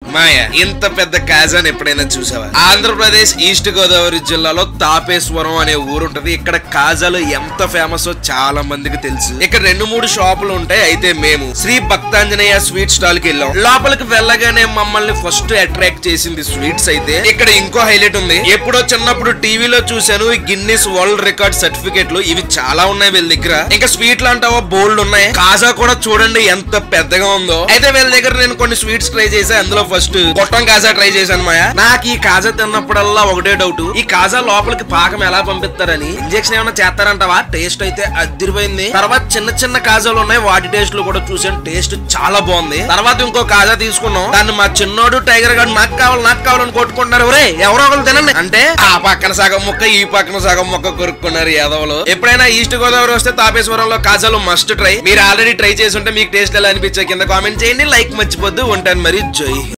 మాయా, ఇంత పెద్ద కాజాని ఎప్పుడైనా చూసావా? ఆంధ్రప్రదేశ్ ఈస్ట్ గోదావరి జిల్లాలో తాపేశ్వరం అనే ఊరుంటది. ఇక్కడ కాజాలు ఎంత ఫేమస్ చాలా మందికి తెలుసు. ఇక్కడ 2-3 షాపులు ఉంటాయి. అయితే మేము శ్రీ భక్తాంజనేయ స్వీట్ స్టాల్ కి వెళ్ళాం. లోపలికి వెళ్ళగానే మమ్మల్ని ఫస్ట్ అట్రాక్ట్ చేసింది స్వీట్స్. అయితే ఇక్కడ ఇంకో హైలైట్ ఉంది. ఎప్పుడో చిన్నప్పుడు టీవీలో చూసాను గిన్నిస్ వరల్డ్ రికార్డ్ సర్టిఫికెట్లు. ఇవి చాలా ఉన్నాయి వీళ్ళ దగ్గర. ఇంకా స్వీట్లు అంటావా బోల్డ్ ఉన్నాయి. కాజా కూడా చూడండి ఎంత పెద్దగా ఉందో. అయితే వీళ్ళ దగ్గర నేను కొన్ని స్వీట్స్ ట్రై చేసా. అందులో ఫస్ట్ గొట్టం కాజా ట్రై చేశాను మాయా. నాకు ఈ కాజా తిన్నప్పుడల్లా ఒకటే డౌట్, ఈ కాజా లోపలికి పాకం ఎలా పంపిస్తారని. ఇంజెక్షన్ ఏమైనా చేస్తారంటావా? టేస్ట్ అయితే అదిరిపోయింది. తర్వాత చిన్న చిన్న కాజాలు ఉన్నాయి, వాటి టేస్ట్ లు కూడా చూసాను. టేస్ట్ చాలా బాగుంది. తర్వాత ఇంకో కాజా తీసుకున్నాం. దాన్ని మా చిన్నోడు టైగర్ గారు నాకు కావాలని కొట్టుకుంటున్నారు. ఒరే ఎవరో ఒకరు తినండి అంటే ఆ పక్కన సగం ముక్క ఈ పక్కన సగం ముక్క కొరుక్కున్నారు యాదవులు. ఎప్పుడైనా ఈస్ట్ గోదావరి వస్తే తాపేశ్వరంలో కాజాలు మస్ట్ ట్రై. మీరు ఆల్రెడీ ట్రై చేసి ఉంటే మీకు టేస్ట్ ఎలా అనిపించే కింద కామెంట్ చేయండి. లైక్ మర్చిపోద్దు. ఉంటాను మరి. జై.